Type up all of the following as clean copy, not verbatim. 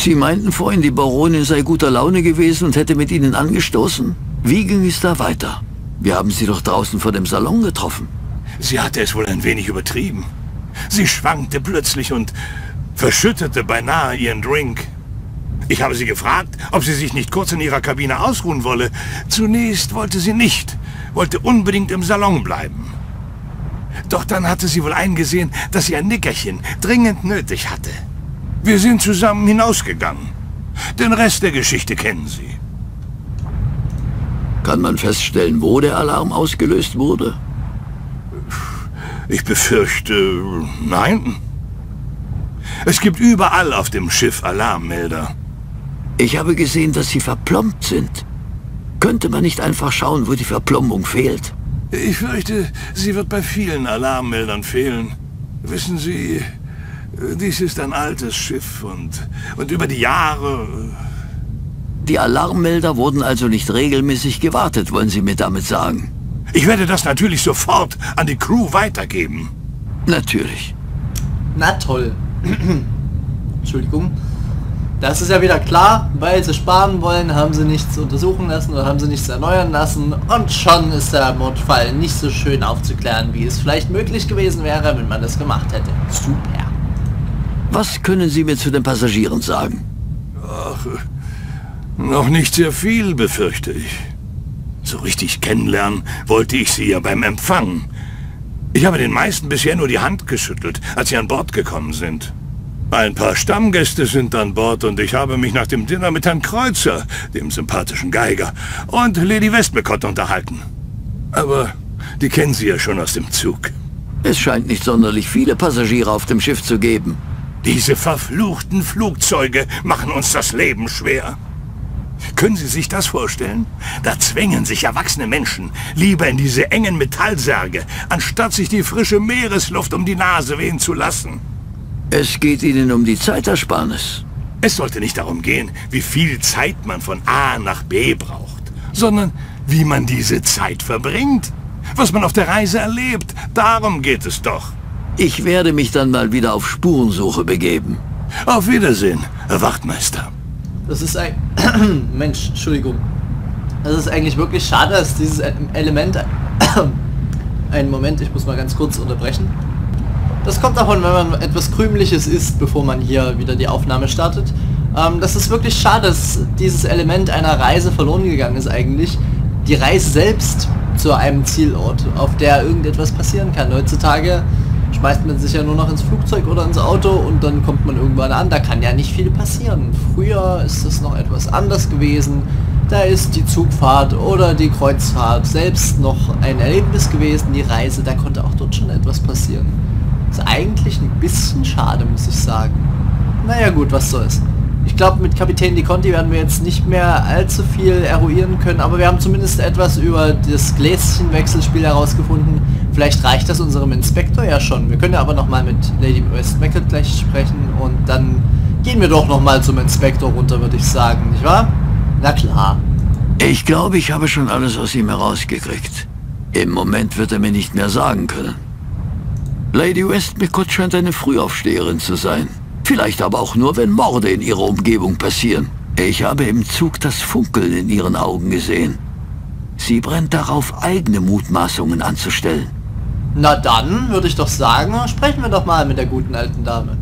Sie meinten vorhin, die Baronin sei guter Laune gewesen und hätte mit Ihnen angestoßen. Wie ging es da weiter? Wir haben Sie doch draußen vor dem Salon getroffen. Sie hatte es wohl ein wenig übertrieben. Sie schwankte plötzlich und verschüttete beinahe ihren Drink. Ich habe sie gefragt, ob sie sich nicht kurz in ihrer Kabine ausruhen wolle. Zunächst wollte sie nicht, wollte unbedingt im Salon bleiben. Doch dann hatte sie wohl eingesehen, dass sie ein Nickerchen dringend nötig hatte. Wir sind zusammen hinausgegangen. Den Rest der Geschichte kennen Sie. Kann man feststellen, wo der Alarm ausgelöst wurde? Ich befürchte, nein. Es gibt überall auf dem Schiff Alarmmelder. Ich habe gesehen, dass Sie verplombt sind. Könnte man nicht einfach schauen, wo die Verplombung fehlt? Ich fürchte, sie wird bei vielen Alarmmeldern fehlen. Wissen Sie, dies ist ein altes Schiff und über die Jahre... Die Alarmmelder wurden also nicht regelmäßig gewartet, wollen Sie mir damit sagen? Ich werde das natürlich sofort an die Crew weitergeben. Natürlich. Na toll. Entschuldigung. Das ist ja wieder klar, weil sie sparen wollen, haben sie nichts untersuchen lassen oder haben sie nichts erneuern lassen und schon ist der Mordfall nicht so schön aufzuklären, wie es vielleicht möglich gewesen wäre, wenn man das gemacht hätte. Super. Was können Sie mir zu den Passagieren sagen? Ach, noch nicht sehr viel, befürchte ich. So richtig kennenlernen wollte ich sie ja beim Empfang. Ich habe den meisten bisher nur die Hand geschüttelt, als sie an Bord gekommen sind. Ein paar Stammgäste sind an Bord und ich habe mich nach dem Dinner mit Herrn Kreuzer, dem sympathischen Geiger, und Lady Westmacott unterhalten. Aber die kennen Sie ja schon aus dem Zug. Es scheint nicht sonderlich viele Passagiere auf dem Schiff zu geben. Diese verfluchten Flugzeuge machen uns das Leben schwer. Können Sie sich das vorstellen? Da zwängen sich erwachsene Menschen lieber in diese engen Metallsärge, anstatt sich die frische Meeresluft um die Nase wehen zu lassen. Es geht Ihnen um die Zeitersparnis. Es sollte nicht darum gehen, wie viel Zeit man von A nach B braucht, sondern wie man diese Zeit verbringt. Was man auf der Reise erlebt, darum geht es doch. Ich werde mich dann mal wieder auf Spurensuche begeben. Auf Wiedersehen, Herr Wachtmeister. Das ist ein... Mensch, Entschuldigung. Das ist eigentlich wirklich schade, dass dieses Element... Einen Moment, ich muss mal ganz kurz unterbrechen. Das kommt davon, wenn man etwas Krümliches isst, bevor man hier wieder die Aufnahme startet. Das ist wirklich schade, dass dieses Element einer Reise verloren gegangen ist eigentlich. Die Reise selbst zu einem Zielort, auf der irgendetwas passieren kann. Heutzutage schmeißt man sich ja nur noch ins Flugzeug oder ins Auto und dann kommt man irgendwann an. Da kann ja nicht viel passieren. Früher ist es noch etwas anders gewesen. Da ist die Zugfahrt oder die Kreuzfahrt selbst noch ein Erlebnis gewesen. Die Reise, da konnte auch dort schon etwas passieren. Ist eigentlich ein bisschen schade, muss ich sagen. Naja gut, was soll's. Ich glaube, mit Kapitän Di Conti werden wir jetzt nicht mehr allzu viel eruieren können, aber wir haben zumindest etwas über das Gläschenwechselspiel herausgefunden. Vielleicht reicht das unserem Inspektor ja schon. Wir können ja aber nochmal mit Lady Westmacott gleich sprechen und dann gehen wir doch nochmal zum Inspektor runter, würde ich sagen, nicht wahr? Na klar. Ich glaube, ich habe schon alles aus ihm herausgekriegt. Im Moment wird er mir nicht mehr sagen können. Lady Westmacott scheint eine Frühaufsteherin zu sein. Vielleicht aber auch nur, wenn Morde in ihrer Umgebung passieren. Ich habe im Zug das Funkeln in ihren Augen gesehen. Sie brennt darauf, eigene Mutmaßungen anzustellen. Na dann, würde ich doch sagen, sprechen wir doch mal mit der guten alten Dame.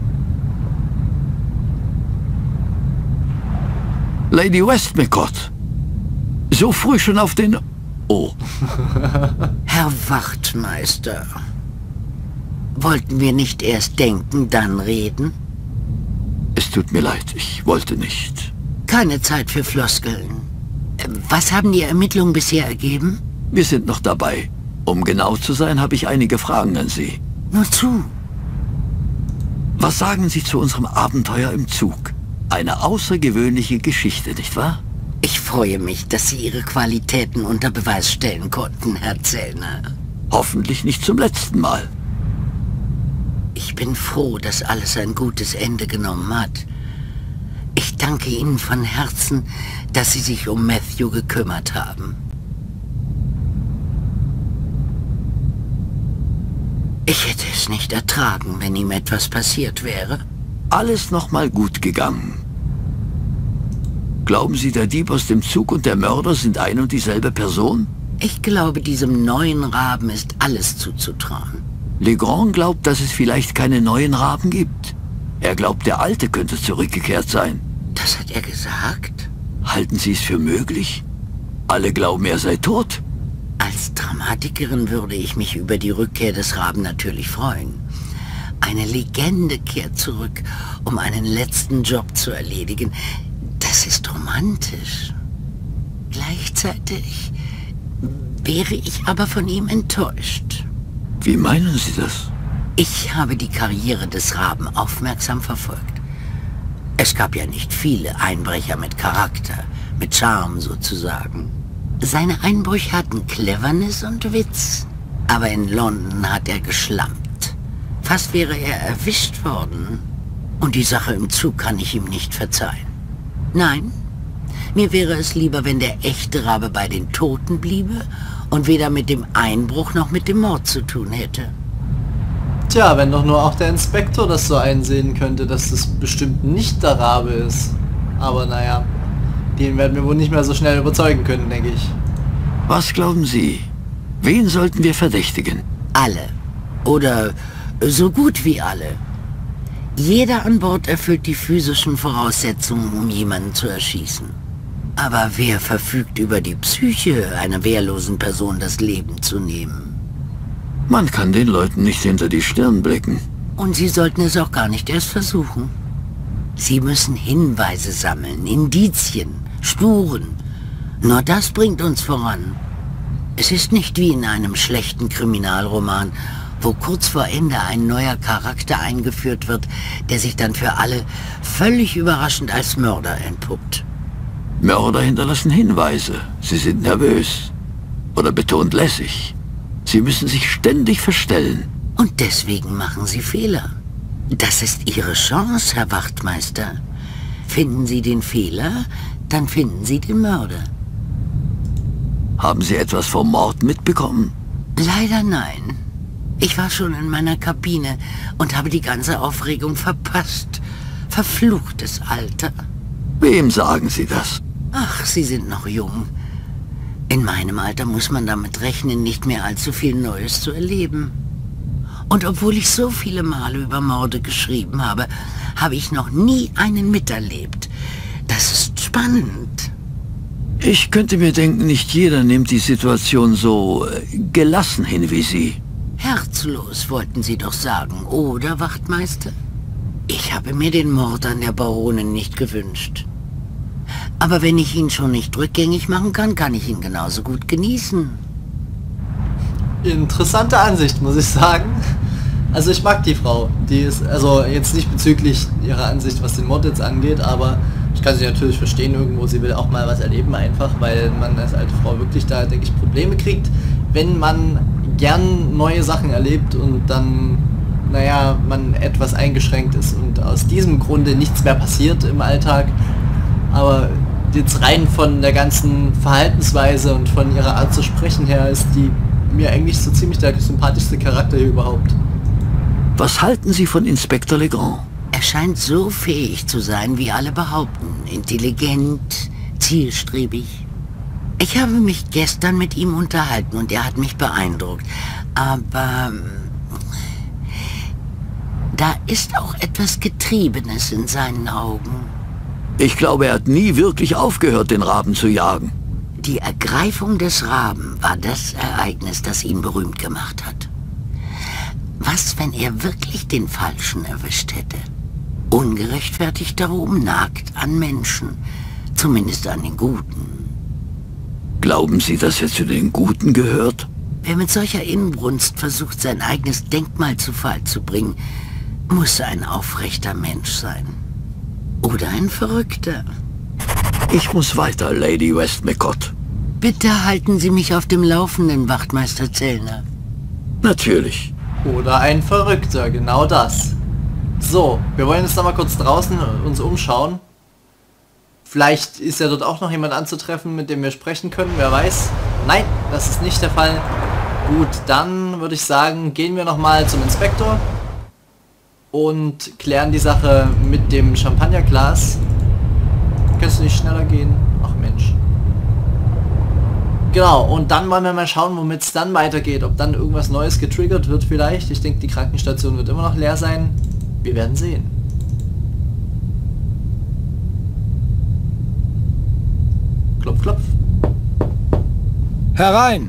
Lady Westmacott. So früh schon auf den... Oh. Herr Wachtmeister. Wollten wir nicht erst denken, dann reden? Es tut mir leid, ich wollte nicht. Keine Zeit für Floskeln. Was haben die Ermittlungen bisher ergeben? Wir sind noch dabei. Um genau zu sein, habe ich einige Fragen an Sie. Nur zu. Was sagen Sie zu unserem Abenteuer im Zug? Eine außergewöhnliche Geschichte, nicht wahr? Ich freue mich, dass Sie Ihre Qualitäten unter Beweis stellen konnten, Herr Zellner. Hoffentlich nicht zum letzten Mal. Ich bin froh, dass alles ein gutes Ende genommen hat. Ich danke Ihnen von Herzen, dass Sie sich um Matthew gekümmert haben. Ich hätte es nicht ertragen, wenn ihm etwas passiert wäre. Alles nochmal gut gegangen. Glauben Sie, der Dieb aus dem Zug und der Mörder sind ein und dieselbe Person? Ich glaube, diesem neuen Raben ist alles zuzutrauen. Legrand glaubt, dass es vielleicht keine neuen Raben gibt. Er glaubt, der Alte könnte zurückgekehrt sein. Das hat er gesagt? Halten Sie es für möglich? Alle glauben, er sei tot. Als Dramatikerin würde ich mich über die Rückkehr des Raben natürlich freuen. Eine Legende kehrt zurück, um einen letzten Job zu erledigen. Das ist romantisch. Gleichzeitig wäre ich aber von ihm enttäuscht. Wie meinen Sie das? Ich habe die Karriere des Raben aufmerksam verfolgt. Es gab ja nicht viele Einbrecher mit Charakter, mit Charme sozusagen. Seine Einbrüche hatten Cleverness und Witz. Aber in London hat er geschlampt. Fast wäre er erwischt worden. Und die Sache im Zug kann ich ihm nicht verzeihen. Nein, mir wäre es lieber, wenn der echte Rabe bei den Toten bliebe und weder mit dem Einbruch noch mit dem Mord zu tun hätte. Tja, wenn doch nur auch der Inspektor das so einsehen könnte, dass das bestimmt nicht der Rabe ist. Aber naja, den werden wir wohl nicht mehr so schnell überzeugen können, denke ich. Was glauben Sie? Wen sollten wir verdächtigen? Alle. Oder so gut wie alle. Jeder an Bord erfüllt die physischen Voraussetzungen, um jemanden zu erschießen. Aber wer verfügt über die Psyche, einer wehrlosen Person das Leben zu nehmen? Man kann den Leuten nicht hinter die Stirn blicken. Und sie sollten es auch gar nicht erst versuchen. Sie müssen Hinweise sammeln, Indizien, Spuren. Nur das bringt uns voran. Es ist nicht wie in einem schlechten Kriminalroman, wo kurz vor Ende ein neuer Charakter eingeführt wird, der sich dann für alle völlig überraschend als Mörder entpuppt. Mörder hinterlassen Hinweise. Sie sind nervös. Oder betont lässig. Sie müssen sich ständig verstellen. Und deswegen machen sie Fehler. Das ist Ihre Chance, Herr Wachtmeister. Finden Sie den Fehler, dann finden Sie den Mörder. Haben Sie etwas vom Mord mitbekommen? Leider nein. Ich war schon in meiner Kabine und habe die ganze Aufregung verpasst. Verfluchtes Alter. Wem sagen Sie das? Ach, Sie sind noch jung. In meinem Alter muss man damit rechnen, nicht mehr allzu viel Neues zu erleben. Und obwohl ich so viele Male über Morde geschrieben habe, habe ich noch nie einen miterlebt. Das ist spannend. Ich könnte mir denken, nicht jeder nimmt die Situation so gelassen hin wie Sie. Herzlos, wollten Sie doch sagen, oder, Wachtmeister? Ich habe mir den Mord an der Baronin nicht gewünscht. Aber wenn ich ihn schon nicht rückgängig machen kann, kann ich ihn genauso gut genießen. Interessante Ansicht, muss ich sagen. Also ich mag die Frau. Die ist, also jetzt nicht bezüglich ihrer Ansicht, was den Mord jetzt angeht, aber ich kann sie natürlich verstehen irgendwo. Sie will auch mal was erleben einfach, weil man als alte Frau wirklich da, denke ich, Probleme kriegt, wenn man gern neue Sachen erlebt und dann, naja, man etwas eingeschränkt ist und aus diesem Grunde nichts mehr passiert im Alltag. Aber jetzt rein von der ganzen Verhaltensweise und von ihrer Art zu sprechen her ist die mir eigentlich so ziemlich der sympathischste Charakter hier überhaupt. Was halten Sie von Inspektor Legrand? Er scheint so fähig zu sein, wie alle behaupten. Intelligent, zielstrebig. Ich habe mich gestern mit ihm unterhalten und er hat mich beeindruckt. Aber da ist auch etwas Getriebenes in seinen Augen. Ich glaube, er hat nie wirklich aufgehört, den Raben zu jagen. Die Ergreifung des Raben war das Ereignis, das ihn berühmt gemacht hat. Was, wenn er wirklich den Falschen erwischt hätte? Ungerechtfertigter Ruhm nagt an Menschen, zumindest an den Guten. Glauben Sie, dass er zu den Guten gehört? Wer mit solcher Inbrunst versucht, sein eigenes Denkmal zu Fall zu bringen, muss ein aufrechter Mensch sein. Oder ein Verrückter. Ich muss weiter, Lady Westmacott. Bitte halten Sie mich auf dem Laufenden, Wachtmeister Zellner. Natürlich. Oder ein Verrückter, genau das. So, wir wollen jetzt noch mal kurz draußen uns umschauen. Vielleicht ist ja dort auch noch jemand anzutreffen, mit dem wir sprechen können, wer weiß. Nein, das ist nicht der Fall. Gut, dann würde ich sagen, gehen wir noch mal zum Inspektor und klären die Sache mit dem Champagnerglas. Kannst du nicht schneller gehen? Ach Mensch. Genau, und dann wollen wir mal schauen, womit es dann weitergeht. Ob dann irgendwas Neues getriggert wird vielleicht. Ich denke, die Krankenstation wird immer noch leer sein. Wir werden sehen. Klopf, klopf. Herein!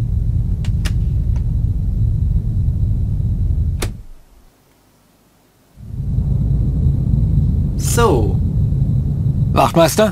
So. Wachtmeister?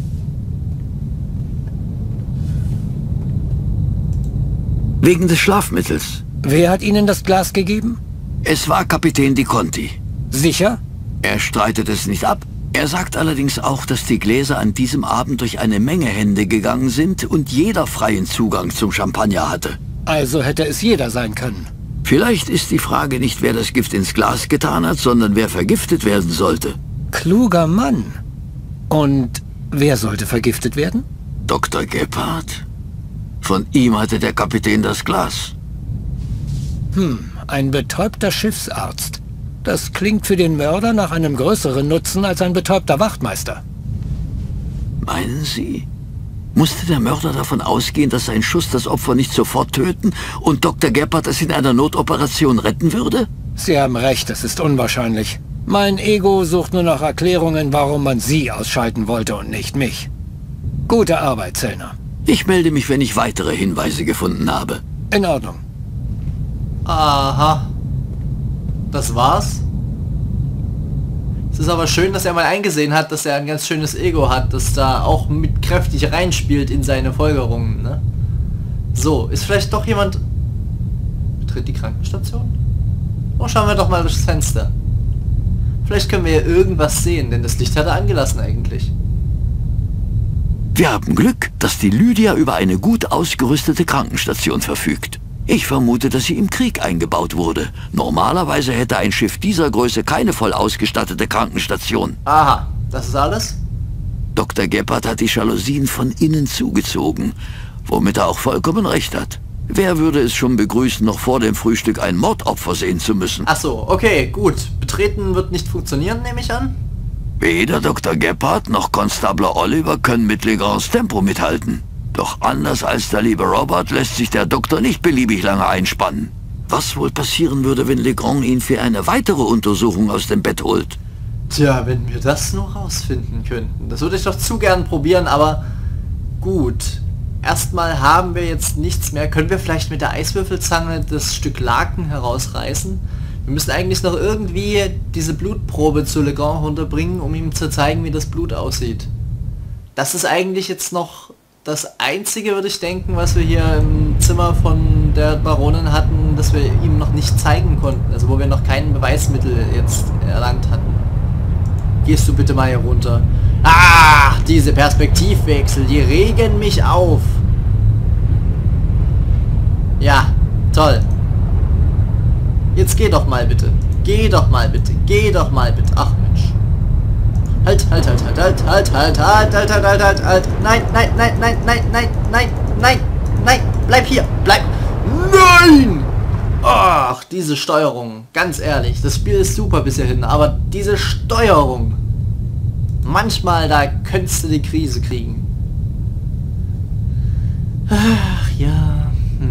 Wegen des Schlafmittels. Wer hat Ihnen das Glas gegeben? Es war Kapitän Di Conti. Sicher? Er streitet es nicht ab. Er sagt allerdings auch, dass die Gläser an diesem Abend durch eine Menge Hände gegangen sind und jeder freien Zugang zum Champagner hatte. Also hätte es jeder sein können. Vielleicht ist die Frage nicht, wer das Gift ins Glas getan hat, sondern wer vergiftet werden sollte. Kluger Mann. Und wer sollte vergiftet werden? Dr. Gebhardt? Von ihm hatte der Kapitän das Glas. Ein betäubter Schiffsarzt. Das klingt für den Mörder nach einem größeren Nutzen als ein betäubter Wachtmeister. Meinen Sie? Musste der Mörder davon ausgehen, dass sein Schuss das Opfer nicht sofort töten und Dr. Gebhardt es in einer Notoperation retten würde? Sie haben recht, es ist unwahrscheinlich. Mein Ego sucht nur nach Erklärungen, warum man Sie ausschalten wollte und nicht mich. Gute Arbeit, Zellner. Ich melde mich, wenn ich weitere Hinweise gefunden habe. In Ordnung. Aha. Das war's? Es ist aber schön, dass er mal eingesehen hat, dass er ein ganz schönes Ego hat, das da auch mit kräftig reinspielt in seine Folgerungen, ne? So, ist vielleicht doch jemand... Betritt die Krankenstation? Oh, schauen wir doch mal durchs Fenster. Vielleicht können wir ja irgendwas sehen, denn das Licht hat er angelassen eigentlich. Wir haben Glück, dass die Lydia über eine gut ausgerüstete Krankenstation verfügt. Ich vermute, dass sie im Krieg eingebaut wurde. Normalerweise hätte ein Schiff dieser Größe keine voll ausgestattete Krankenstation. Aha, das ist alles? Dr. Gebhardt hat die Jalousien von innen zugezogen, womit er auch vollkommen recht hat. Wer würde es schon begrüßen, noch vor dem Frühstück ein Mordopfer sehen zu müssen? Ach so, okay, gut. Betreten wird nicht funktionieren, nehme ich an. Weder Dr. Gebhardt noch Constable Oliver können mit Legrands Tempo mithalten. Doch anders als der liebe Robert lässt sich der Doktor nicht beliebig lange einspannen. Was wohl passieren würde, wenn Legrand ihn für eine weitere Untersuchung aus dem Bett holt? Tja, wenn wir das nur rausfinden könnten. Das würde ich doch zu gern probieren, aber gut. Erstmal haben wir jetzt nichts mehr. Können wir vielleicht mit der Eiswürfelzange das Stück Laken herausreißen? Wir müssen eigentlich noch irgendwie diese Blutprobe zu Legrand runterbringen, um ihm zu zeigen, wie das Blut aussieht. Das ist eigentlich jetzt noch das Einzige, würde ich denken, was wir hier im Zimmer von der Baronin hatten, das wir ihm noch nicht zeigen konnten. Also wo wir noch kein Beweismittel jetzt erlangt hatten. Gehst du bitte mal hier runter. Ah, diese Perspektivwechsel, die regen mich auf. Ja, toll. Jetzt geh doch mal bitte. Geh doch mal bitte. Geh doch mal bitte. Ach Mensch. Halt. Nein. Bleib hier. Bleib. Nein! Ach, diese Steuerung. Ganz ehrlich. Das Spiel ist super bis hierhin. Aber diese Steuerung. Manchmal, da könntest du die Krise kriegen. Ach, ja.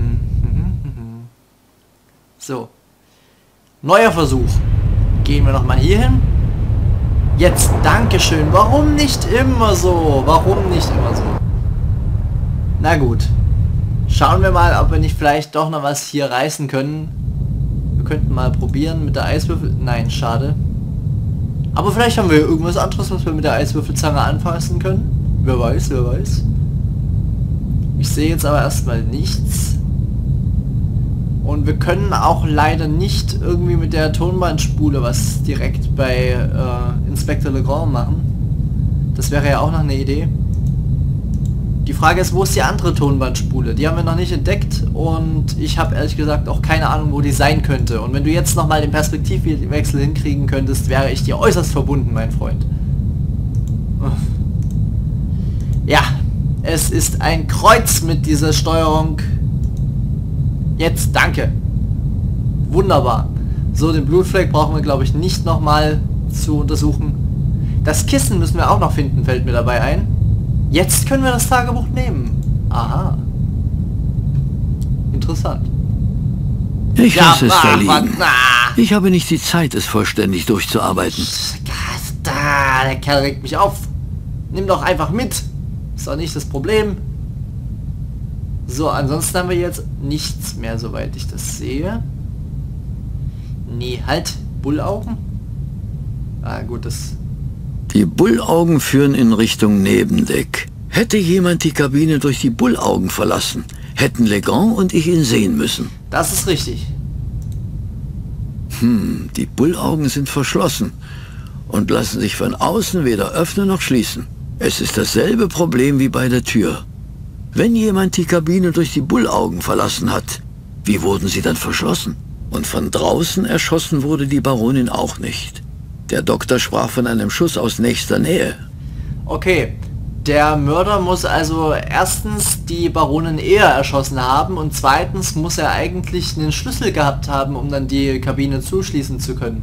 So. Neuer Versuch. Gehen wir nochmal hier hin. Jetzt, Dankeschön. Warum nicht immer so? Warum nicht immer so? Na gut. Schauen wir mal, ob wir nicht vielleicht doch noch was hier reißen können. Wir könnten mal probieren mit der Eiswürfel... Nein, schade. Aber vielleicht haben wir irgendwas anderes, was wir mit der Eiswürfelzange anfassen können. Wer weiß, wer weiß. Ich sehe jetzt aber erstmal nichts. Und wir können auch leider nicht irgendwie mit der Tonbandspule was direkt bei Inspector Legrand machen. Das wäre ja auch noch eine Idee. Die Frage ist, wo ist die andere Tonbandspule? Die haben wir noch nicht entdeckt und ich habe ehrlich gesagt auch keine Ahnung, wo die sein könnte. Und wenn du jetzt nochmal den Perspektivwechsel hinkriegen könntest, wäre ich dir äußerst verbunden, mein Freund. Ja, es ist ein Kreuz mit dieser Steuerung. Jetzt, danke. Wunderbar. So, den Blutfleck brauchen wir, glaube ich, nicht nochmal zu untersuchen. Das Kissen müssen wir auch noch finden, fällt mir dabei ein. Jetzt können wir das Tagebuch nehmen. Aha. Interessant. Ich lasse es da liegen. na. Ich habe nicht die Zeit, es vollständig durchzuarbeiten. Der Kerl regt mich auf. Nimm doch einfach mit. Ist doch nicht das Problem. So, ansonsten haben wir jetzt nichts mehr, soweit ich das sehe. Nee, halt. Bullaugen? Ah, gut, das... Die Bullaugen führen in Richtung Nebendeck. Hätte jemand die Kabine durch die Bullaugen verlassen, hätten Legrand und ich ihn sehen müssen. Das ist richtig. Die Bullaugen sind verschlossen und lassen sich von außen weder öffnen noch schließen. Es ist dasselbe Problem wie bei der Tür. Wenn jemand die Kabine durch die Bullaugen verlassen hat, wie wurden sie dann verschlossen? Und von draußen erschossen wurde die Baronin auch nicht. Der Doktor sprach von einem Schuss aus nächster Nähe. Okay, der Mörder muss also erstens die Baronin eher erschossen haben und zweitens muss er eigentlich einen Schlüssel gehabt haben, um dann die Kabine zuschließen zu können.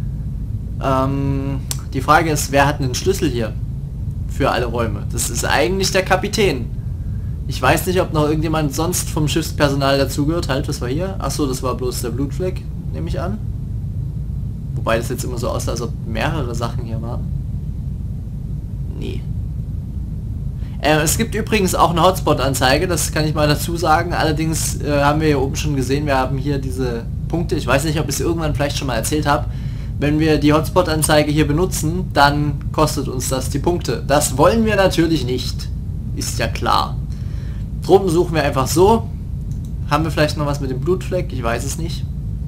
Die Frage ist, wer hat einen Schlüssel hier für alle Räume? Das ist eigentlich der Kapitän. Ich weiß nicht, ob noch irgendjemand sonst vom Schiffspersonal dazugehört. Halt, was war hier? Achso, das war bloß der Blutfleck, nehme ich an. Wobei das jetzt immer so aussah, als ob mehrere Sachen hier waren. Nee. Es gibt übrigens auch eine Hotspot-Anzeige, das kann ich mal dazu sagen. Allerdings haben wir hier oben schon gesehen, wir haben hier diese Punkte. Ich weiß nicht, ob ich es irgendwann vielleicht schon mal erzählt habe. Wenn wir die Hotspot-Anzeige hier benutzen, dann kostet uns das die Punkte. Das wollen wir natürlich nicht. Ist ja klar. Drum suchen wir einfach so. Haben wir vielleicht noch was mit dem Blutfleck? Ich weiß es nicht.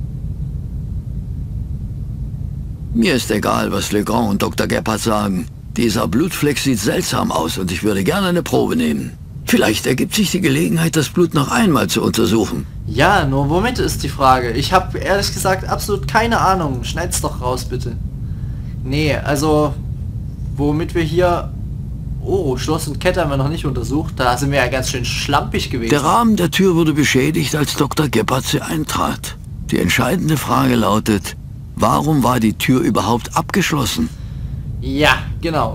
Mir ist egal, was Legrand und Dr. Gebhardt sagen. Dieser Blutfleck sieht seltsam aus und ich würde gerne eine Probe nehmen. Vielleicht ergibt sich die Gelegenheit, das Blut noch einmal zu untersuchen. Ja, nur womit ist die Frage? Ich habe ehrlich gesagt absolut keine Ahnung. Schneid's doch raus, bitte. Nee, also... Womit wir hier... Oh, Schloss und Kette haben wir noch nicht untersucht. Da sind wir ja ganz schön schlampig gewesen. Der Rahmen der Tür wurde beschädigt, als Dr. Gebhardt sie eintrat. Die entscheidende Frage lautet, warum war die Tür überhaupt abgeschlossen? Ja, genau.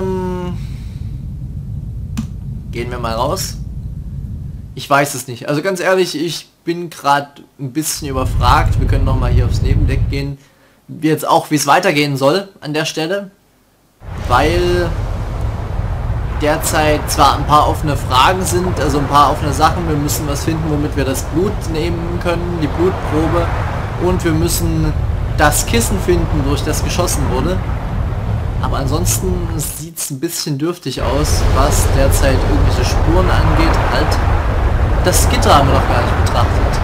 Gehen wir mal raus. Ich weiß es nicht. Also ganz ehrlich, ich bin gerade ein bisschen überfragt. Wir können noch mal hier aufs Nebendeck gehen. Jetzt auch, wie es weitergehen soll an der Stelle. Weil derzeit zwar ein paar offene Fragen sind, also ein paar offene Sachen. Wir müssen was finden, womit wir das Blut nehmen können, die Blutprobe. Und wir müssen das Kissen finden, durch das geschossen wurde. Aber ansonsten sieht es ein bisschen dürftig aus, was derzeit irgendwelche Spuren angeht. Halt, das Gitter haben wir noch gar nicht betrachtet.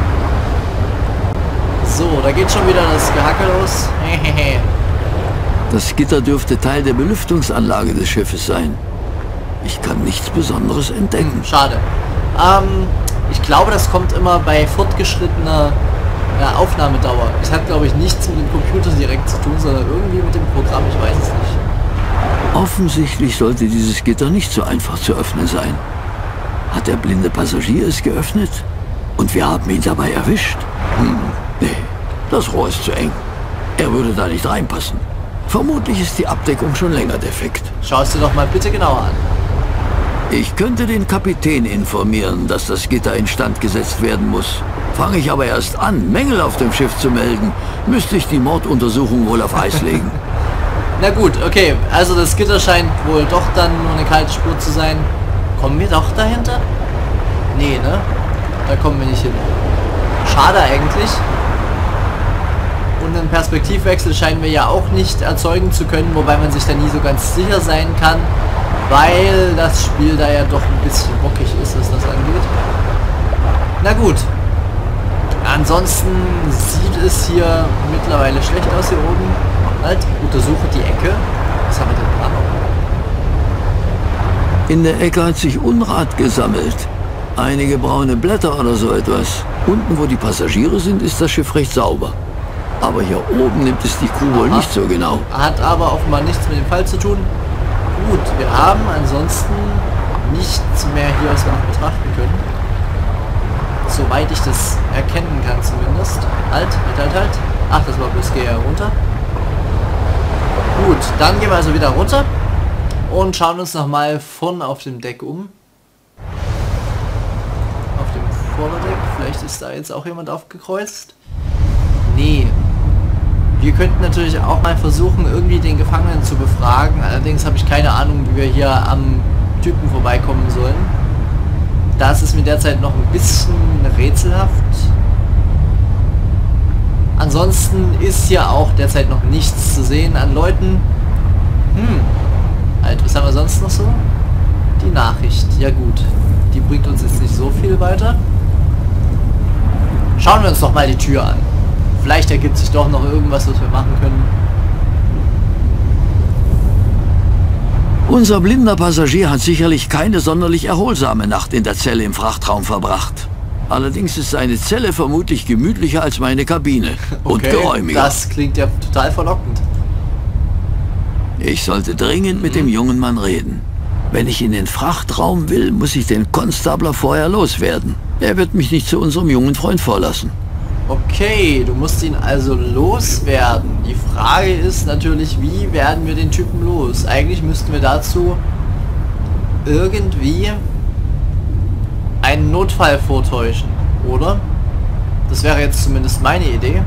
So, da geht schon wieder das Gehacke los. Das Gitter dürfte Teil der Belüftungsanlage des Schiffes sein. Ich kann nichts Besonderes entdecken. Schade. Ich glaube, das kommt immer bei fortgeschrittener Aufnahmedauer. Es hat, glaube ich, nichts mit dem Computer direkt zu tun, sondern irgendwie mit dem Programm, ich weiß es nicht. Offensichtlich sollte dieses Gitter nicht so einfach zu öffnen sein. Hat der blinde Passagier es geöffnet? Und wir haben ihn dabei erwischt? Nee, das Rohr ist zu eng. Er würde da nicht reinpassen. Vermutlich ist die Abdeckung schon länger defekt. Schau es dir doch mal bitte genauer an. Ich könnte den Kapitän informieren, dass das Gitter instand gesetzt werden muss. Fange ich aber erst an, Mängel auf dem Schiff zu melden, müsste ich die Morduntersuchung wohl auf Eis legen. Na gut, okay, also das Gitter scheint wohl doch dann nur eine kalte Spur zu sein. Kommen wir doch dahinter? Nee, ne? Da kommen wir nicht hin. Schade eigentlich. Und einen Perspektivwechsel scheinen wir ja auch nicht erzeugen zu können, wobei man sich da nie so ganz sicher sein kann, weil das Spiel da ja doch ein bisschen bockig ist, was das angeht. Na gut. Ansonsten sieht es hier mittlerweile schlecht aus hier oben. Halt, untersuche die Ecke. Was haben wir denn da noch? In der Ecke hat sich Unrat gesammelt. Einige braune Blätter oder so etwas. Unten, wo die Passagiere sind, ist das Schiff recht sauber. Aber hier oben nimmt es die Kuh wohl nicht so genau. Hat aber offenbar nichts mit dem Fall zu tun. Gut, wir haben ansonsten nichts mehr hier, was wir noch betrachten können. Soweit ich das erkennen kann zumindest. Halt. Ach, das war bloß, geh ja runter. Gut, dann gehen wir also wieder runter und schauen uns nochmal von auf dem Deck um. Auf dem Vorderdeck, vielleicht ist da jetzt auch jemand aufgekreuzt. Nee. Wir könnten natürlich auch mal versuchen, irgendwie den Gefangenen zu befragen. Allerdings habe ich keine Ahnung, wie wir hier am Typen vorbeikommen sollen. Das ist mir derzeit noch ein bisschen rätselhaft. Ansonsten ist hier auch derzeit noch nichts zu sehen an Leuten. Halt, was haben wir sonst noch so? Die Nachricht. Ja gut, die bringt uns jetzt nicht so viel weiter. Schauen wir uns doch mal die Tür an. Vielleicht ergibt sich doch noch irgendwas, was wir machen können. Unser blinder Passagier hat sicherlich keine sonderlich erholsame Nacht in der Zelle im Frachtraum verbracht. Allerdings ist seine Zelle vermutlich gemütlicher als meine Kabine und geräumiger. Das klingt ja total verlockend. Ich sollte dringend mit dem jungen Mann reden. Wenn ich in den Frachtraum will, muss ich den Konstabler vorher loswerden. Er wird mich nicht zu unserem jungen Freund vorlassen. Okay, du musst ihn also loswerden. Die Frage ist natürlich, wie werden wir den Typen los? Eigentlich müssten wir dazu irgendwie einen Notfall vortäuschen, oder? Das wäre jetzt zumindest meine Idee.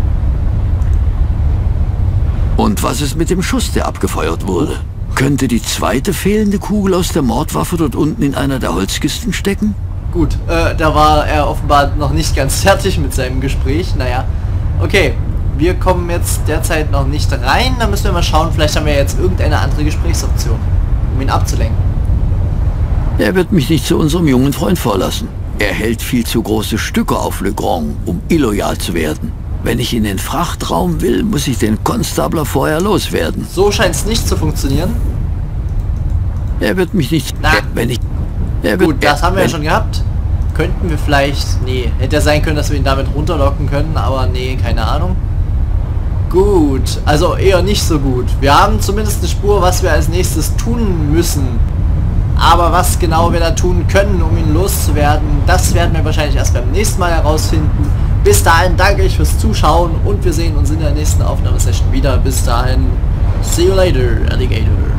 Und was ist mit dem Schuss, der abgefeuert wurde? Könnte die zweite fehlende Kugel aus der Mordwaffe dort unten in einer der Holzkisten stecken? Gut, da war er offenbar noch nicht ganz fertig mit seinem Gespräch. Naja, okay, wir kommen jetzt derzeit noch nicht rein. Da müssen wir mal schauen, vielleicht haben wir jetzt irgendeine andere Gesprächsoption, um ihn abzulenken. Er wird mich nicht zu unserem jungen Freund vorlassen. Er hält viel zu große Stücke auf Le Grand, um illoyal zu werden. Wenn ich in den Frachtraum will, muss ich den Konstabler vorher loswerden. So scheint es nicht zu funktionieren. Er wird mich nicht... Na. Wenn ich... Gut, das haben wir ja schon gehabt. Könnten wir vielleicht... Nee, hätte ja sein können, dass wir ihn damit runterlocken können, aber nee, keine Ahnung. Gut, also eher nicht so gut. Wir haben zumindest eine Spur, was wir als nächstes tun müssen. Aber was genau wir da tun können, um ihn loszuwerden, das werden wir wahrscheinlich erst beim nächsten Mal herausfinden. Bis dahin danke ich fürs Zuschauen und wir sehen uns in der nächsten Aufnahmesession wieder. Bis dahin, see you later, Alligator.